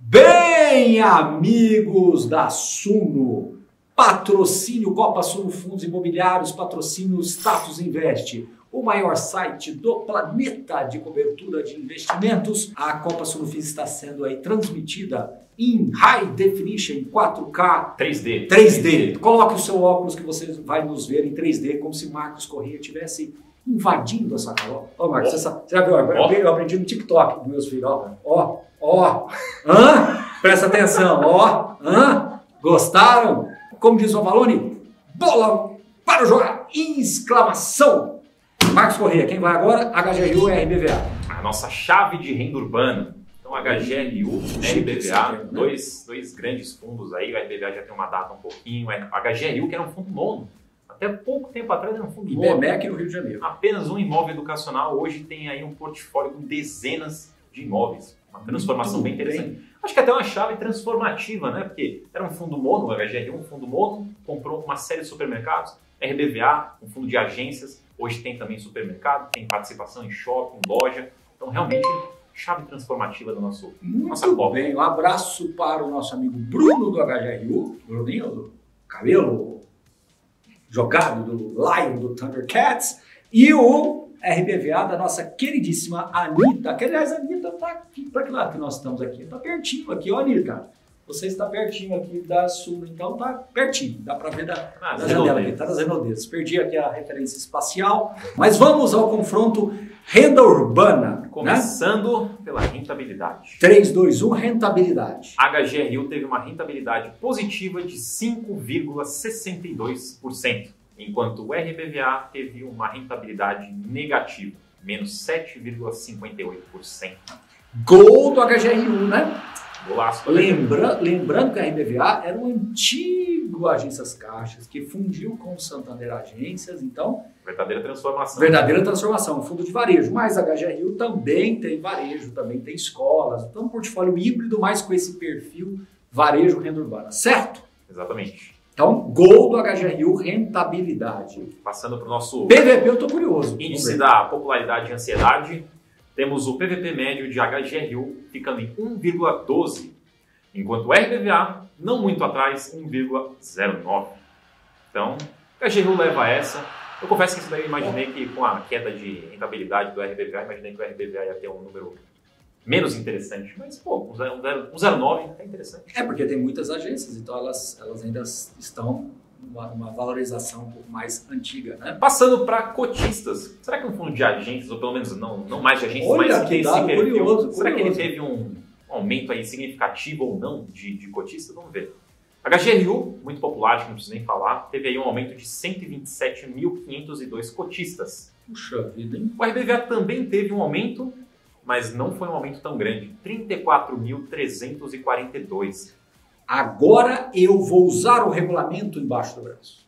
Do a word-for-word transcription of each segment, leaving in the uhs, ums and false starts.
Bem, amigos da Suno, patrocínio Copa Suno Fundos Imobiliários, patrocínio Status Invest, o maior site do planeta de cobertura de investimentos. A Copa Suno Fundos está sendo aí transmitida em High Definition, em quatro K. três D. três D. Coloque o seu óculos que você vai nos ver em três D, como se Marcos Corrêa tivesse invadindo essa sala. Ó, Marcos, oh. você, sabe, você já viu? Eu, eu aprendi no TikTok dos meus filhos. Ó, ó, ó. Hã? Presta atenção. Ó, hã? Gostaram? Como diz o Avalone, bola para jogar! Exclamação! Marcos Corrêa, quem vai agora? H G R U e R B V A. A nossa chave de renda urbana. Então, H G R U, R B V A, né? dois, dois grandes fundos aí. O R B V A já tem uma data um pouquinho. O H G R U, que era um fundo mono. Até pouco tempo atrás era um fundo mono. I B M E C no Rio de Janeiro. Apenas um imóvel educacional. Hoje tem aí um portfólio com dezenas de imóveis. Uma transformação Muito bem interessante. bem. Acho que até uma chave transformativa, né? Porque era um fundo mono, o H G R U, um fundo mono, comprou uma série de supermercados. R B V A, um fundo de agências, hoje tem também supermercado, tem participação em shopping, loja. Então, realmente, chave transformativa do nosso Muito nossa Copa. bem, um abraço para o nosso amigo Bruno do H G R U, Bruninho do cabelo jogado do Lion do Thundercats, e o R B V A da nossa queridíssima Anitta, que aliás a Anitta está aqui, para que lado que nós estamos aqui? Está pertinho aqui, ó Anitta, você está pertinho aqui da Sul, então tá pertinho, dá para ver da, Ah, da janela aqui, tá nas renodezas. Perdi aqui a referência espacial, mas vamos ao confronto renda urbana. Começando né? pela rentabilidade. três, dois, um, rentabilidade. H G R U teve uma rentabilidade positiva de cinco vírgula sessenta e dois por cento, enquanto o R B V A teve uma rentabilidade negativa, menos sete vírgula cinquenta e oito por cento. Gol do H G R U, né? Golaço. Lembra, lembrando que a R B V A era um antigo Agências Caixas que fundiu com o Santander Agências, então... Verdadeira transformação. Verdadeira transformação, um fundo de varejo. Mas a H G R U também tem varejo, também tem escolas, então um portfólio híbrido, mas com esse perfil varejo renda urbana, certo? Exatamente. Então, gol do H G R U, rentabilidade. Passando para o nosso P V P, eu tô curioso. índice da popularidade e ansiedade, temos o P V P médio de H G R U ficando em um vírgula doze, enquanto o R B V A, não muito atrás, um vírgula zero nove. Então, o H G R U leva essa. Eu confesso que isso daí eu imaginei que com a queda de rentabilidade do R B V A, imaginei que o R B V A ia ter um número menos interessante. Mas, pô, um zero vírgula nove é interessante. É, porque tem muitas agências, então elas, elas ainda estão numa, numa valorização um pouco mais antiga, né? Passando para cotistas. Será que um fundo de agências, ou pelo menos não, não mais de agências, Olha, mas que tem esse dado perfil, curioso, será curioso. que ele teve um aumento aí significativo ou não de, de cotistas? Vamos ver. H G R U, muito popular, acho que não preciso nem falar, teve aí um aumento de cento e vinte e sete mil quinhentos e dois cotistas. Puxa vida, hein? O R B V A também teve um aumento, mas não foi um aumento tão grande, trinta e quatro mil trezentos e quarenta e dois. Agora eu vou usar o regulamento embaixo do braço.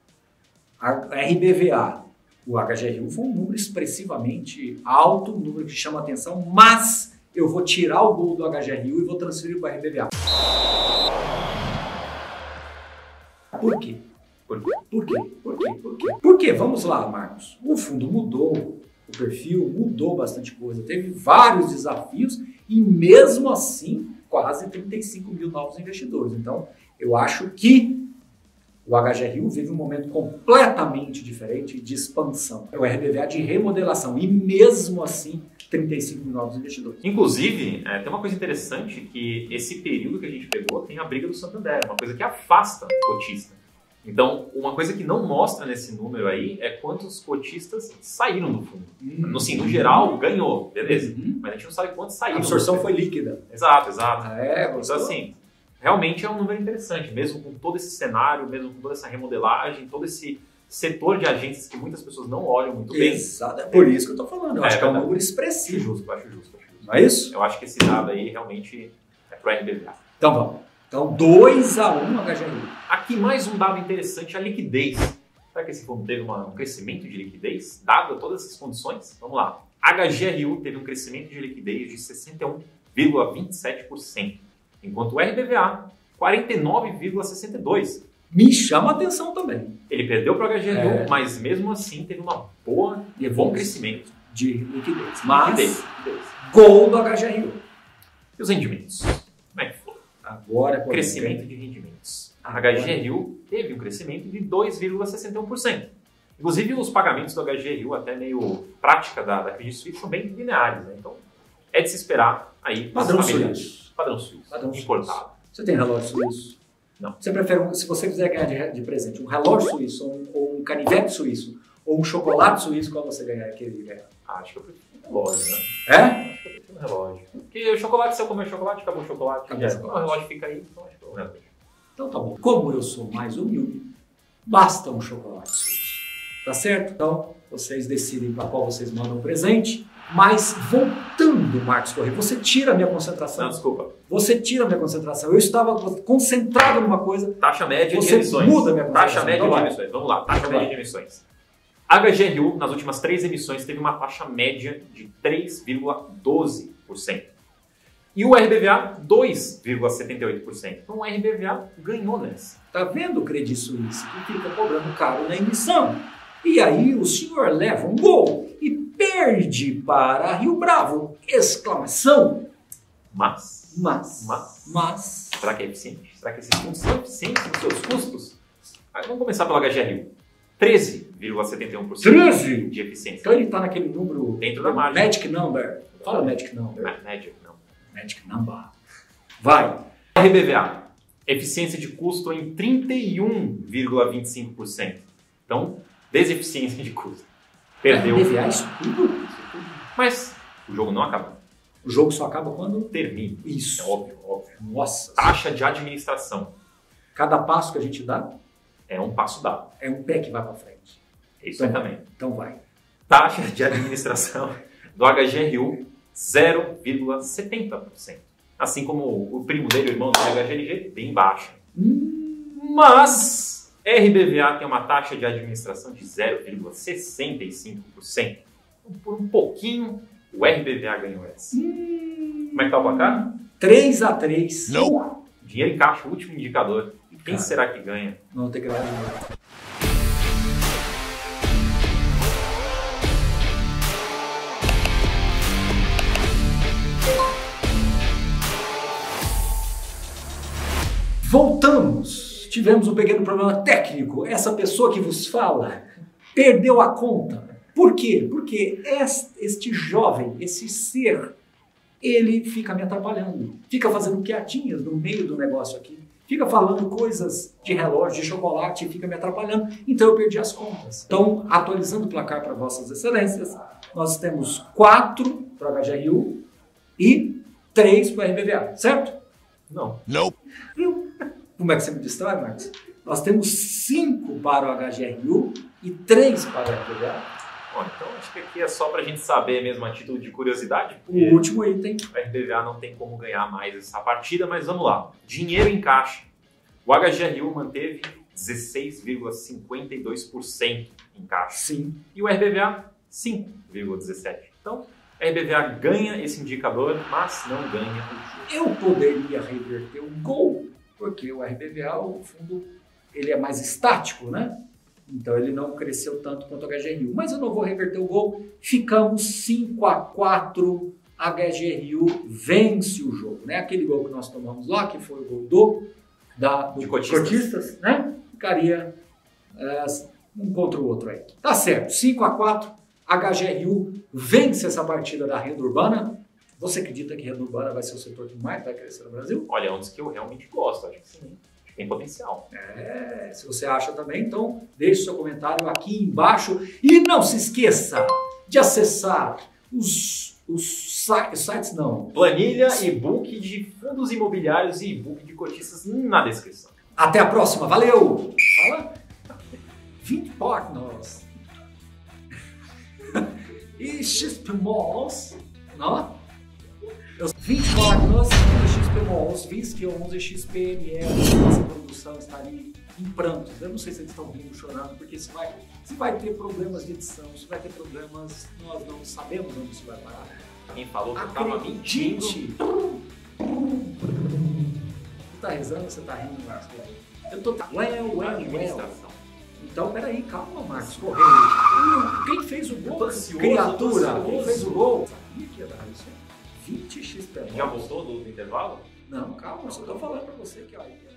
A R B V A, o H G R U foi um número expressivamente alto, um número que chama atenção, mas eu vou tirar o gol do H G R U e vou transferir para o R B V A. Por quê? Por quê? Por quê? Por quê? Por quê? Por quê? Vamos lá, Marcos. O fundo mudou, o perfil mudou bastante coisa, teve vários desafios e mesmo assim quase trinta e cinco mil novos investidores. Então, eu acho que o H G R U vive um momento completamente diferente de expansão. O R B V A de remodelação e mesmo assim trinta e cinco mil novos investidores. Inclusive, é, tem uma coisa interessante que esse período que a gente pegou tem a briga do Santander, uma coisa que afasta o cotista. Então, uma coisa que não mostra nesse número aí é quantos cotistas saíram do fundo. Hum. No, sim, no geral, ganhou, beleza. Uhum. Mas a gente não sabe quantos A saíram. absorção foi líquida. Exato, exato. Ah, é, Então, gostou? assim, realmente é um número interessante, mesmo com todo esse cenário, mesmo com toda essa remodelagem, todo esse setor de agências que muitas pessoas não olham muito bem. Exato, é por isso que eu tô falando. Eu É, acho que é um verdade. número Acho expressivo. justo, acho justo, acho justo. Não é isso? Eu acho que esse dado aí realmente é pro R B V A. Então vamos. Então dois a um H G R U. Aqui mais um dado interessante, a liquidez. Será que esse fundo teve uma, um crescimento de liquidez, dado todas essas condições? Vamos lá. H G R U teve um crescimento de liquidez de sessenta e um vírgula vinte e sete por cento, enquanto o R B V A, quarenta e nove vírgula sessenta e dois por cento. Me chama a atenção também. Ele perdeu para o H G R U, É. mas mesmo assim teve uma boa e bom crescimento. De liquidez. Mas, Liquidez, liquidez. gol do H G R U. E os rendimentos? Como é que Agora é crescimento de rendimentos. A Agora. H G R U teve um crescimento de dois vírgula sessenta e um por cento. Inclusive, os pagamentos do H G R U, até meio prática da, da Credit Suisse, são bem lineares, né? Então, é de se esperar aí... Padrão estabilidade. suíço. Padrão suíço. Padrão importado. suíço. Você tem relógio suíço? Não. Você prefere, um, se você quiser ganhar de, de presente, um relógio suíço, ou um, ou um canivete suíço, ou um chocolate suíço, qual você ganhar, queria ganhar? Ah, acho que eu prefiro um relógio, né? É? Acho que eu prefiro um relógio. Porque o chocolate, se eu comer chocolate, acabou o chocolate. Acabou o já. chocolate. O relógio fica aí, então acho que é um relógio. Então tá bom. Como eu sou mais humilde, basta um chocolate suíço. Tá certo? Então, vocês decidem para qual vocês mandam um presente. Mas, voltando, Marcos Corrêa, você tira a minha concentração. Não, desculpa. Você tira a minha concentração. Eu estava concentrado numa coisa. Taxa média Você de emissões. muda a minha concentração. Taxa média Então de vai. emissões. Vamos lá, taxa Então média vai. de emissões. A H G R U, nas últimas três emissões, teve uma taxa média de três vírgula doze por cento. E o R B V A, dois vírgula setenta e oito por cento. Então o R B V A ganhou nessa. Tá vendo o Credit Suisse que fica cobrando caro na emissão? E aí o senhor leva um gol e perde para Rio Bravo! Exclamação! Mas, Mas, Mas. mas, será que é eficiente? Será que esses fundos são eficientes nos seus custos? Ah, vamos começar pelo H G R U. treze vírgula setenta e um por cento treze! de eficiência. Então ele está naquele número... Dentro da margem. Magic Number. Fala Magic Number. Ah, média, não. Magic Number. Vai. R B V A. Eficiência de custo em trinta e um vírgula vinte e cinco por cento. Então, deseficiência de custo. Perdeu. R B V A, isso tudo? Mas o jogo não acaba. O jogo só acaba quando... Termina. Isso. É óbvio, óbvio. Nossa. Taxa de administração. Cada passo que a gente dá É um passo dado. é um pé que vai para frente. Isso aí também. Então vai. Taxa de administração do H G R U, zero vírgula setenta por cento. Assim como o primo dele, o irmão do H G L G, bem baixa. Hum, Mas R B V A tem uma taxa de administração de zero vírgula sessenta e cinco por cento. Então, por um pouquinho, o R B V A ganhou essa. hum. Como é que tá o placar? três a três. Não. Dinheiro em caixa, o último indicador. E quem Cara. será que ganha? Não tem que ganhar dinheiro. Voltamos. Tivemos um pequeno problema técnico. Essa pessoa que vos fala perdeu a conta. Por quê? Porque este jovem, esse ser, ele fica me atrapalhando. Fica fazendo piadinhas no meio do negócio aqui. Fica falando coisas de relógio, de chocolate, e fica me atrapalhando. Então eu perdi as contas. Então, atualizando o placar para vossas excelências, nós temos quatro para o H G R U e três para o R B V A, certo? Não. Viu? Como é que você me distrai, Marcos? Nós temos cinco para o H G R U e três para o R B V A. Bom, então acho que aqui é só para a gente saber mesmo a título de curiosidade. O último item. O R B V A não tem como ganhar mais essa partida, mas vamos lá. Dinheiro em caixa. O H G R U manteve dezesseis vírgula cinquenta e dois por cento em caixa. Sim. E o R B V A, cinco vírgula dezessete por cento. Então, R B V A ganha esse indicador, mas não ganha o jogo. Eu poderia reverter o gol, porque o R B V A, o fundo, ele é mais estático, né? Então ele não cresceu tanto quanto o H G R U. Mas eu não vou reverter o gol. Ficamos cinco a quatro. H G R U vence o jogo, né? Aquele gol que nós tomamos lá, que foi o gol do, da, do De cotistas. cotistas, né? Ficaria é, um contra o outro aí. Tá certo. cinco a quatro. H G R U vence essa partida da renda urbana. Você acredita que renda urbana vai ser o setor que mais vai crescer no Brasil? Olha, é um dos que eu realmente gosto, acho que sim. Acho que tem potencial. É, se você acha também, então deixe seu comentário aqui embaixo. E não se esqueça de acessar os, os sites, não. Planilha, e-book de fundos imobiliários e e-book de cotistas na descrição. Até a próxima, valeu! Fala. vinte partners. E X P Malls, não? Os vinte partners e X P Malls, Visc onze, X P M L, nossa produção está ali em prantos. Eu não sei se eles estão rindo, chorando, porque se vai, se vai ter problemas de edição, se vai ter problemas, nós não sabemos onde isso vai parar. Quem falou que eu tava mentindo. Acredite! Você tá rezando ou você tá rindo, Marcos? Eu tô... Well, well, well. Administração. Então, peraí, calma, Marcos Correia. Quem fez o gol? Ansioso, Criatura, ansioso. quem fez o gol? Sabia que ia dar isso? vinte X P. Já voltou do intervalo? Não, calma, eu só estou falando para você que ó,